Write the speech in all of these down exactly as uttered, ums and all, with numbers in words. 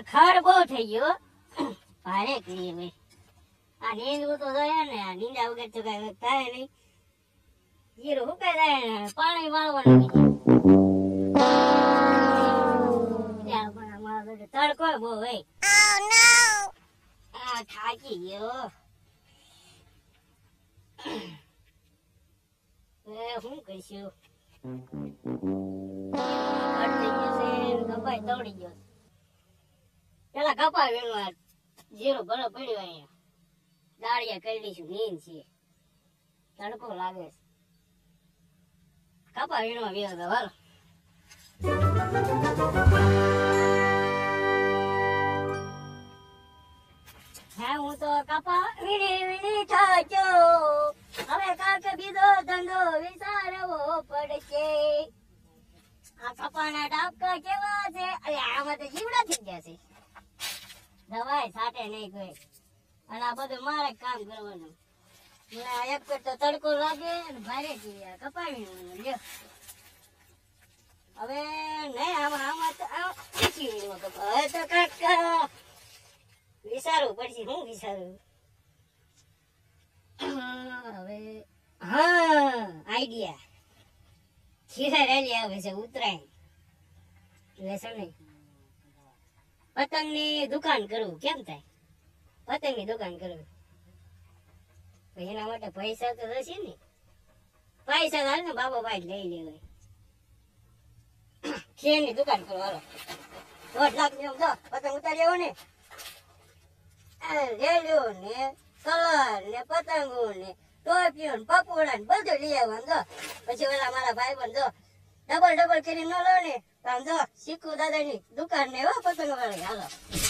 ખડ બહુ થઈ ગયો ભારે કરી ભાઈ આ નીંદવું તો જાય ને આ નીંદા વગર તો કઈ થાય નહીં જીરું સુકાઈ જાય ને પાણી વાળવાનું તડકો બહુ ભાઈ આ થાકી ગયો શું કહીશું કપાઈ તોડી ગયો પેલા કપા વેણવા જીરો ભલો પડ્યો અહીંયા દાળિયા કરી દઈશું નીંદ છે તડકો લાગે છે કપા વેણવા વેવા તો હાલો હા હું તો કપા વીણી વીણી થાક્યો હવે કાંક બીજો ધંધો વિચારવો પડશે આ કપાના ડાબકા કેવા છે અરે આમાં તો જીવડા થઈ ગયા છે દવાઈ સાટે નહીં કોઈ અને આ બધું મારે કામ કરવાનું એક પેટ તો તડકો લાગે અને ભારે કપાવી લ્યો હવે નહીં આમાં આમાં તો હવે તો કાંક વિચારવું પડશે હું વિચારું હવે હા આઈડિયા ખીરા રેલી આવે છે ઉતરાય લેસન નહીં પતંગ ની દુકાન કરવું કેમ થાય પતંગ ની દુકાન કરવું એના માટે પૈસા તો થશે ને પૈસા હાલ ને બાબા ભાઈ લઈ લેવાય ખેર ની દુકાન કરો હાલો દોઢ લાખ ની તો પતંગ ઉતારી આવો ને રેલ્યો ને કલર ને પતંગો ને ટોપીઓ ને પકોડા ને બધું લઈ આવવાનું તો પછી ઓલા મારા ભાઈ બંધ જો ડબલ ડબલ કરી ન લો ને આમ જો શીખુ દાદા ની દુકાન ને એવો પતંગ વાળી હાલો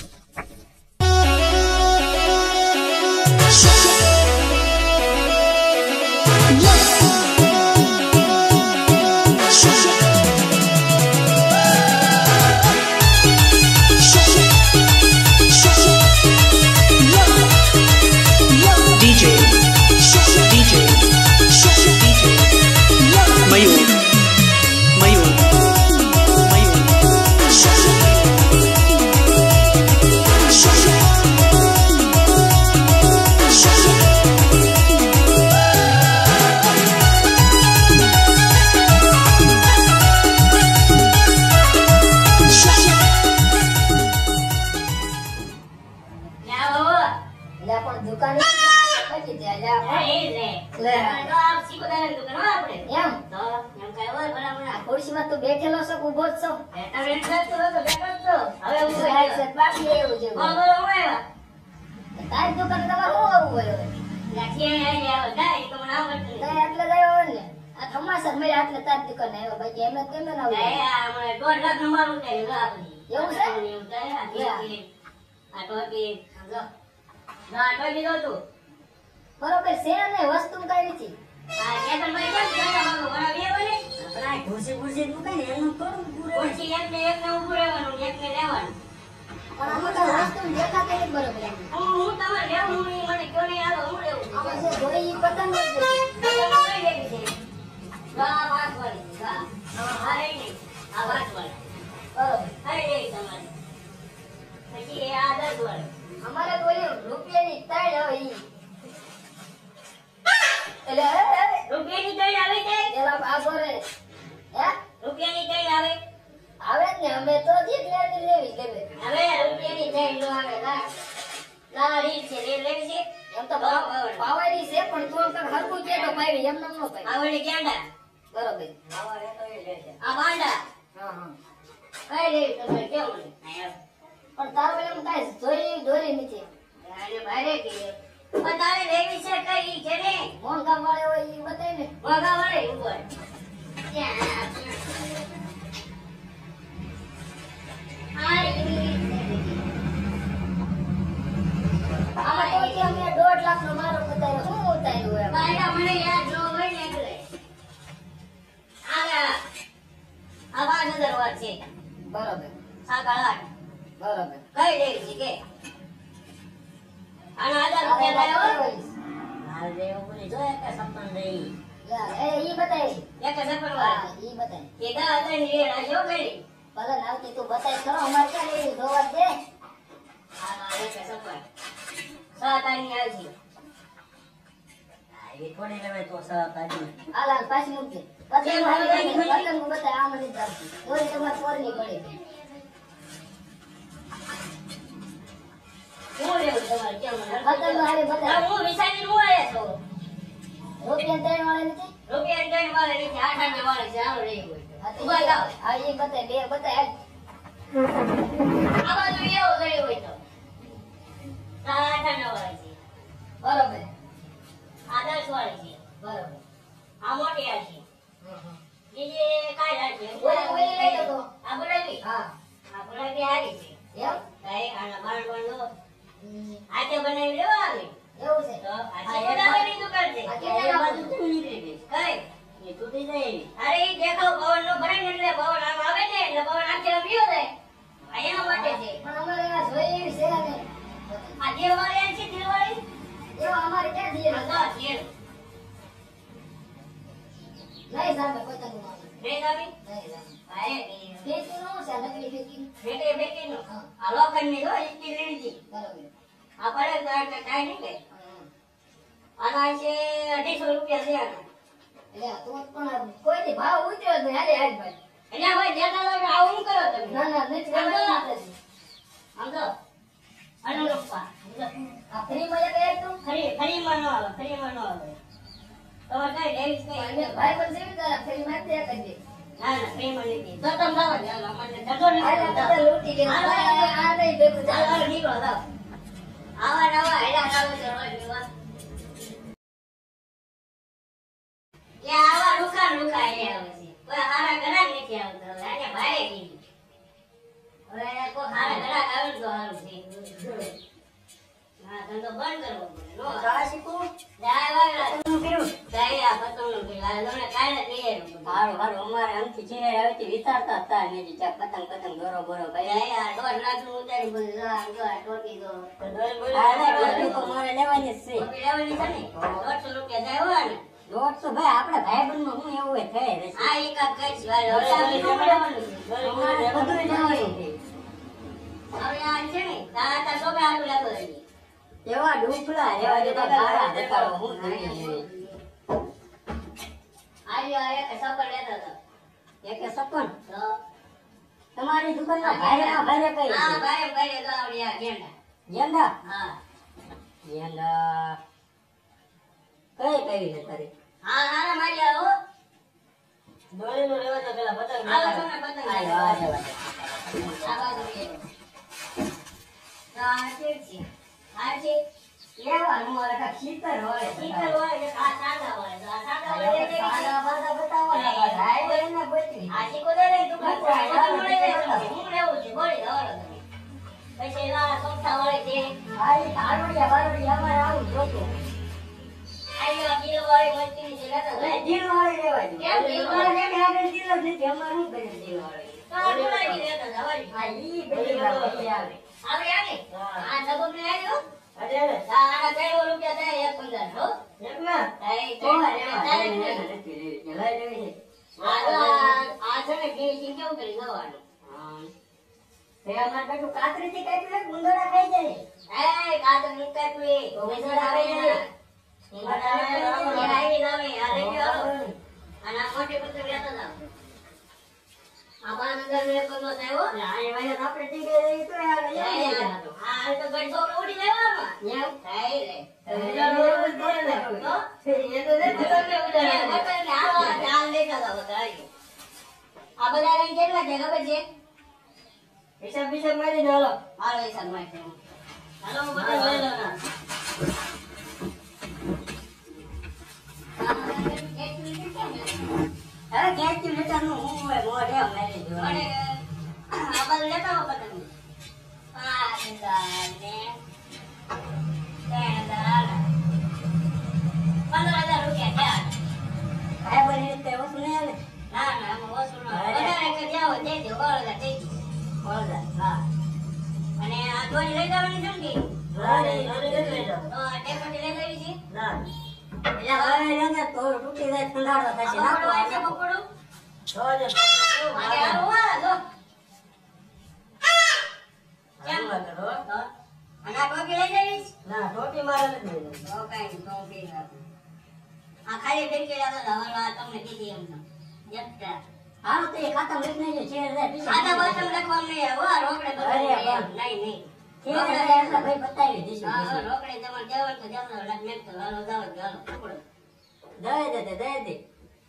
બેઠેલો છો ઉભો છો હવે તારી દુકાન તમારે શું આવવું હોય એટલે ગયો ને આ થમાસર મેરે આટલે તારી દુકાન આવ્યો બાકી એમ કેમ ના આવ્યું દોઢ લાખ નંબર એવું છે આ ટોપી સમજો ના ટોપી દો તું બરોબર છે ને વસ્તુ કઈ નથી આ કેતન ભાઈ કેમ જતા માગો બરાબર એ બોલે આપણા ખુશી ખુશી દુકાન એનું થોડું પૂરે ખુશી એક ને એક ને ઉભું રહેવાનું એક ને લેવાનું પણ આમાં તો વસ્તુ દેખાતે નથી બરોબર હું હું તમારે લેવું હું મને ક્યો નહીં આલો હું લેવું આમાં જે જોઈ પતંગ જ પતંગ કઈ લેવી છે ગા વાત વાળી ગા આ હારે નહીં આ વાત વાળી બરોબર હારે લેવી તમારે પછી આ દસ વાળી અમારે તો એ રૂપિયાની તાળ આવે ઈ એટલે રૂપિયાની તાળ આવે છે એલા બાબોરે હે રૂપિયાની તાળ આવે આવે ને અમે તો જેટલી લેવી ગમે હવે રૂપિયાની તાળ નો આવે ના લારી છે લે લેવી છે એમ તો પાવાડી છે પણ તું તો હરકું કેતો પાવી એમ નમ નો પાવી આવડી કેંડા બરોબર આવા તો એ લે છે આ વાંડા હા હા કઈ લેવી તમે કેવું પણ તારો એમ કાઈ જોઈ દોરી નથી આને બારે કે પણ તારે લેવી છે કઈ છે ને મોંઘા વાળે હોય ઈ બતાય ને મોંઘા વાળે ઉપર આમાં તો કે અમે દોઢ લાખ નો મારો બતાયો શું ઉતાર્યું હે બાયડા મને યાદ જો હોય ને એટલે આલા આ બાર હજાર વાત છે બરોબર સાગા આઠ બરોબર કઈ લેવી છે કે આના હજાર રૂપિયા લાયો હાલ લેવો બોલી જો એક સપન દઈ લા એ ઈ બતાય એક સપન વાળા ઈ બતાય કે દા દઈ લે આજો ગઈ ભલે નાવતી તું બતાય કરો અમાર ક્યાં લેવી જોવા દે એક સપન સાત આની આવશે એ થોડી લેવે તો સાત આની આલા પાછી મૂકજે પતંગ પતંગ બતા આમ નથી ચાલતી દોરી તમાર પર ની પડે હું લેવું તમારે કેમ પતંગ હારે બતા હું વિસાની હું આયા છો રૂપિયા ત્રણ વાળા નથી રૂપિયા ત્રણ વાળા નથી આઠ આઠ વાળા છે આવો રહી હોય ઉભા થાવ આ એ બતા બે બતા આ બાજુ એવો ગયો હોય તો આઠ આઠ વાળા છે બરોબર આ દસ વાળી છે બરોબર આ મોટી આ છે બીજી કાઈ રાખી ઓલી ઓલી લઈ લો તો આ બોલાવી હા આ બોલાવી હારી છે એમ કાઈ આના બાર બાર લો આજે બનાવી લેવા આવે એવું છે તો આજે બનાવવાની દુકાન છે આ કેના બાજુ તો નીકળી ગઈ કઈ એ તૂટી જાય અરે ઈ દેખાવ પવન નો ભરે ને એટલે પવન આમ આવે ને એટલે પવન આખે પીયો જાય આયા માટે છે પણ અમારે આ જોઈએ એવી છે ને આ દેવાળી છે દેવાળી એવો અમારે ક્યાં દીએ ના છે નહીં સામે પતંગ માં નહીં સામે નહીં સામે આય ફેકી નો છે નકલી ફેકી ફેકે ફેકી નો આ લોખંડ ની જો ઈકી લેણી હતી બરોબર આ પડે ગાડ કે કાઈ નહીં કે આના છે અઢીસો રૂપિયા છે આના એટલે તો પણ કોઈ ની ભાવ ઉતર્યો તો હાલે હાલ ભાઈ એટલે ભાઈ દેતા તો આવું કરો તમે ના ના નથી કરવાનું આમ તો અનુરૂપા આ ફ્રી માં એક તો ફરી ફરી માં નો આવે ફરી માં નો આવે તો કઈ લેવીસ કઈ ભાઈ પણ જેવી તારા ફરી માં તે કરી દે ના ના ફરી માં નથી તો તમ લાવો મને ધડો નથી આ લૂટી લે આ નહીં ભેગું ચાલો નીકળો જાવ આવા નવા હેડા ચાલો છે રોજ વિવાહ કે આવા રૂખા રૂખા એ આવે છે કોઈ હારા ઘરાક નથી આવતો હવે આને ભારે કીધું હવે કોઈ હારા ઘરાક આવે તો હારું છે હા ધંધો બંધ કરવો પડે નો શાળા શીખવું જાય વાળા નું કર્યું જાય આ પતંગ નું કર્યું આ લોને કાલે તૈયાર હારું હારું અમારે આમથી છે હવે વિચારતા હતા ને જે પતંગ પતંગ દોરો બોરો ભાઈ આ દોઢ લાખ નું ઉતારી બોલ આ જો આ ટોટી દો દોરી બોલ આ ટોટી તો મારે લેવાની છે લેવાની છે ને દોઢસો રૂપિયા જાય હોય ને દોઢસો ભાઈ આપણે ભાઈ બંધ માં હું એવું હોય થાય રે આ એક આ કઈ છે ભાઈ હવે બધું લેવાનું છે હવે આ છે ને તાતા સોબે આટલું લાગો રહી એવા ડૂફલા એવા જેવા ગાળા દેખાડો હું નહીં આયો એક સપન લેતા હતા એક સપન તો તમારી દુકાનમાં ભાઈ આ ભાઈ કઈ હા ભાઈ ભાઈ તો આવડિયા ગેંડા ગેંડા હા ગેંડા કઈ કઈ છે તારી હા હારા મારી આવો દોરી નો લેવા તો પેલા પતંગ આવો તમે પતંગ આવો આ બાજુ આ છે છે આ છે લેવાનું મારે કા શીતળ હોય શીતળ હોય કે આ સાદા હોય આ સાદા હોય એટલે સાદા બાદા બતાવો ને ભાઈ એને બચી આ શીકો દે ને દુકાન પર મળે હું લેવું છે બોલી દોડો તમે પછી લા સોફા વાળે છે આઈ આરોડિયા બારોડિયા અમારે આવું જોતું આયો દિલ વાળી મસ્તી છે લેતા લે દિલ વાળી લેવાની કેમ દિલ વાળી ને આગળ દિલ જ નથી અમાર શું કરે દિલ વાળી તો ડોલાઈ લેતા જવાની હા ઈ બધી વાત આવે આવે આવે આ સબબ ને આવ્યો અરે અરે આ કઈ રૂપિયા થાય એક પંદર હો એક ના એ તો લઈ લેવી આ આ છે ને ફિનિશિંગ કેવું કરી દવાનું હા તે અમાર બેટું કાતરી થી કાપ્યું ગુંદડા ખાઈ જાય એ કાતરી કાપ્યું ગુંદડા ખાઈ જાય ગુંદડા આવી લાવે આ લેજો આના મોટે પત્ર લેતા જાવ આમાં અંદર મે કોનો થયો આ એવાય આપણે ટીકે રહી તો યાર આ તો ગડ છોકરો ઉડી લેવામાં એમ થાય રે એ તો લે પતંગ ઉડાડે પતંગ આ ચાલ લેતા જાવ તારી આ બધા રંગ કેટલા છે ખબર છે હિસાબ હિસાબ મારી દો હાલો હાલો હિસાબ મારી દો હાલો બધા લઈ લો ના હવે કેચ લેતા નું હું હોય મોઢે મારી દો અને આ બધું લેતા હો પતંગ આ ને તેડા પંદર હજાર રૂપિયા થયા ભાઈ બની રીતે વસૂલ નહીં આવે ના ના આમાં વસૂલ ના વધારે કે જાવ દે દો ઓળદા દે દો ઓળદા હા અને આ દોરી લઈ જવાની છે ને હા દોરી લઈ જાવ તો આ ટેપટી લઈ જવી છે ના એટલે હવે રંગે તો તૂટી જાય ઠંડાડો થશે નાખો આ પકોડો જોજે આગે આવો જો કેમ કરો તો અને આ ટોપી લઈ જઈશ ના ટોપી મારે નથી લઈ જવી. તો કાંઈ ટોપી રાખો. આ ખાલી ફેંકી રાખો તો હવે આ તમને કીધી એમ તો જગતા હાલો તો એ ખાતા લઈ નહીં જાય, ચેર જાય, પીછે ખાતા નહીં બાતમ જાય. લખવાનું નહીં હવે આ રોકડે બધું અરે નહીં વાહ. નહીં નહીં ચેર જાય એટલે ભાઈ બતાવી દઈશું, હા દઈશું. રોકડે તમારે જવાનું તો જવાનું એટલે મેં તો હાલો જાવ હાલો પકડો દઈ દે દે, દઈ દે.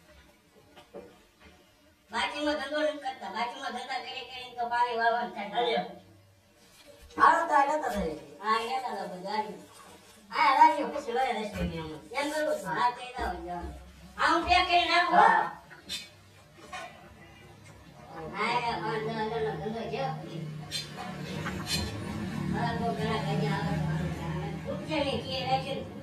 બાજુમાં ધંધો નથી કરતા બાજુમાં ધંધા કરી કરીને તો પાણી વાળવાનું થાય હાલો તો આ લેતા જઈએ. હા એ લેતા જાઓ ગાડી આ રાખજો, પછી લઈ લઈશું એની અમે. એમ કરું છું હા કહી દઉં જવાનું આ હું પેક કરી નાખું હો. હા. હા એ પાંચ દસ હજારનો ધંધો છે હા બહુ ઘણા ગયા આવે ઉપજે નહીં કે રાખીને